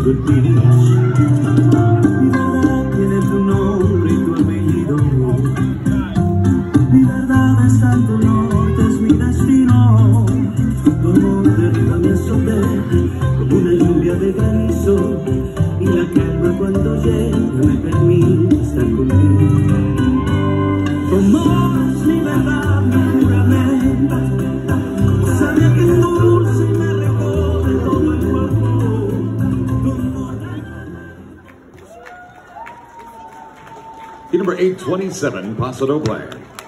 could be. Mi verdad tiene tu nombre y tu apellido. Mi verdad está en tu norte, es mi destino. Tu amor derriba mi azote como una lluvia de granizo, y la calma cuando llega me permite estar contigo. Tu amor es mi verdad, mi juramento. Sabía que es dulce y me recorre todo el cuerpo. Tu amor. Number 827, Paso Doble.